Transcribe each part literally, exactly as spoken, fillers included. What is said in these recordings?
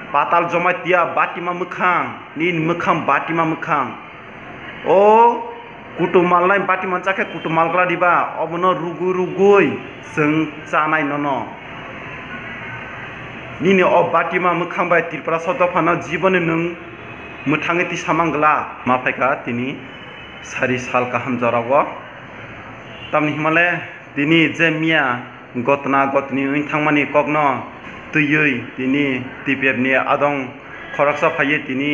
patal jomai tia batima mukhang nin mukhang batima mukhang o kutumal nai batima chakhe kutumal kala diba obono rugu rugui seng chanai nono nini o batima mukhang bai tripura soto phano jibone nung muthange ti samangla mafaika tini sari sal kaham jarago tamni himale tini je mia gotna gotni uinthangmani kokno tuyui tini tipep ni adong khoraksa phaye tini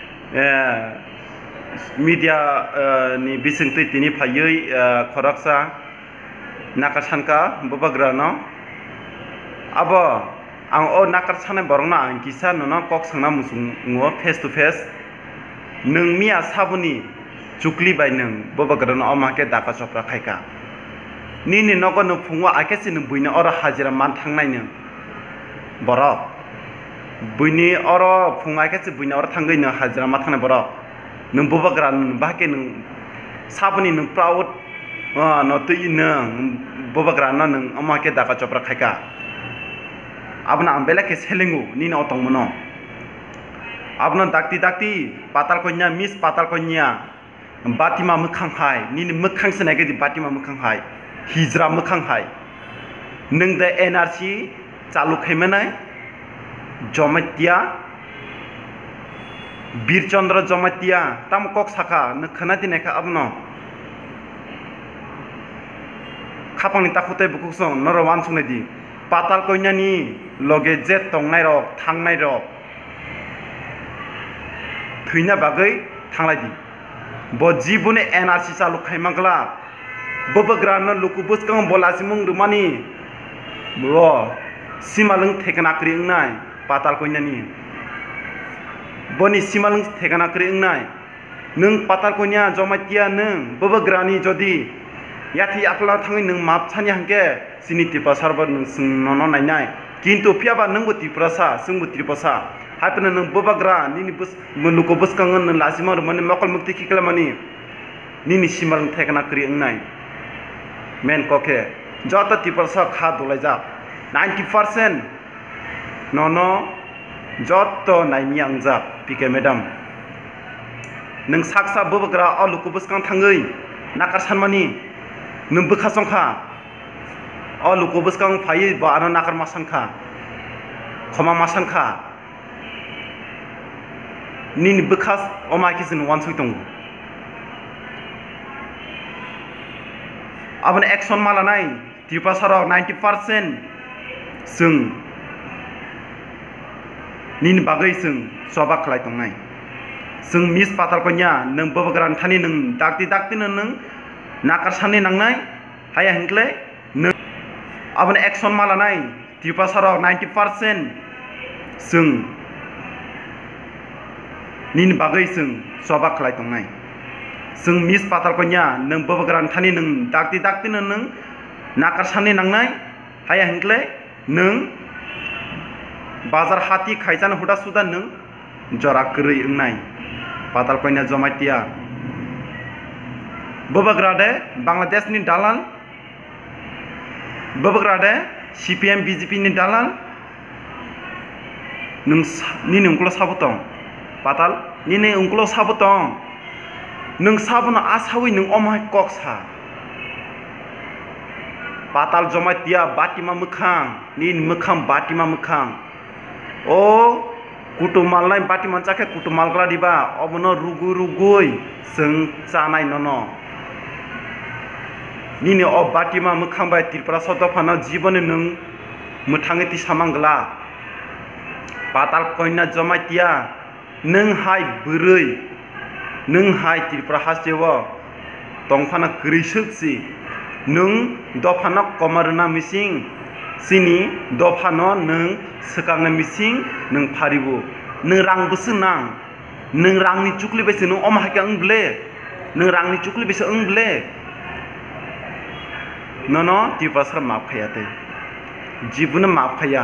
media ni bisingtui tini phayui khoraksa nakasanka bobagrano abo ang o nakarsane borongna ang kisa nono kok sangna musungo face to face nung mia sabuni chukli bai nung bobagrano amake daka chopra khaika nini nogo no phungwa akesi nung buina ora hajira man thangnai nung borok buini oro phungai ke buina oro thangai no hajra ma thangna borok nung bobagran bahke nung sabuni nung proud no tui nung bobagran no nung amake daka chopra khaika abna ambela ke selingu ni no tong mono abna dakti dakti patal konya miss patal konya batima mukhang hai ni mukhang sene ke batima mukhang hai hijra mukhang hai nung de energy चालू खेमेनाय जमतिया बीरचंद्र जमतिया तम कक साखा नखना दिनेखा अबनो खापांनि ताखुते बुकुसो नरवान सुनेदि पाताल कन्यानि लगे जे तंनाय रक थांनाय रक थैना बागै थांलायदि ब जीवने एनआरसी चालू खायमांगला बबग्रानो लुकुबुसकां बलासिमुं रुमानि ब simalung thekana kri ngai patal koinani boni simalung thekana kri ngai nung patal koinya jomatia nung bobagrani jodi yathi akla thangi nung map chani hangke sini tipa sarbar nung nono nai nai kintu phiaba nung bo tiprasa sungbo tripasa hapena nung bobagra nini bus muluko bus kangen nung lasimar mani makal mukti kikla mani nini simalung thekana kri ngai men koke jota tiprasa kha dolaija ninety percent nono joto naimi angjak pike madam nung saksa bobagra aluku buskang thangei nakar sanmani nung bukha songkha aluku buskang phai ba ano nakar masangkha khoma masangkha nin bukhas oma kisin wansui tong abon action mala nai tipasara ninety percent जों नीन बागै जों सभा खालाय तंनाय जों miss पाताल कन्या नों बबग्रान थानि नों दागति दागति नों नाकार साननि नांनाय हाया हिंक्ले नों आबन एक्शन मालानाय त्रिपासाराव ninety percent जों नीन बागै जों सभा खालाय तंनाय जों मिस पाताल कन्या नों बबग्रान थानि नों दागति दागति नों नाकार साननि नांनाय हाया हिंक्ले नों बाजार हाथी खायजान हुदा सुदा नों जरा करै ओंनाय पाताल कन्या जमातिया बबग्रादे बांग्लादेश नि दालाल बबग्रादे सीपीएम बीजेपी नि दालाल नों नि नोंखौल साबुतं पाताल नि ने ओंखौल साबुतं नों साबुनो आसावै नों अमाय कक्सा patal jomatia batima mukhang nin mukhang batima mukhang o kutumal nai batima chakhe kutumal kala diba obono rugu rugui seng chanai nono nini o batima mukhang bai tripura soto phano jibone nung muthange ti samangla patal koina jomatia nung hai burui nung hai tripura hastewo tongphana grisuksi nung dofano komarna mising sini dofano nung sekangna mising nung pharibu nung rang busu nang nung rang ni chukli bese nung omahake ungle nung rang ni chukli bese ungle nono tipasra mapkhayate jibuna mapkhaya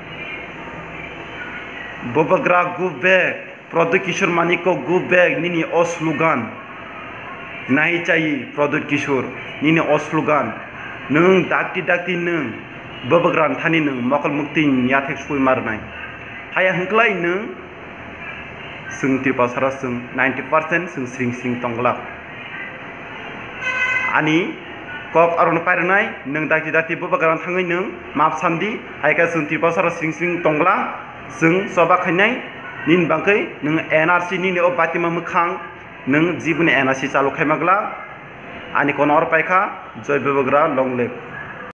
bobagra go back product kishor maniko go back nini o slogan nahi chahi product kishor nini o slogan nung dakti dakti nung babagran thani nung makal mukti yathek sui marnai haya hengklai nung sung tripasara sung ninety percent sung sring sring tonglak ani kok aron pairnai nung daki dati bubagarang thangai nung map sandi haika sung tripasara sring sring tongla sung soba khainai nin bangkai nung N R C ni ne obatima mukhang nung jibuni N R C chalu khaimagla ani kono or paikha joy bubagra long leg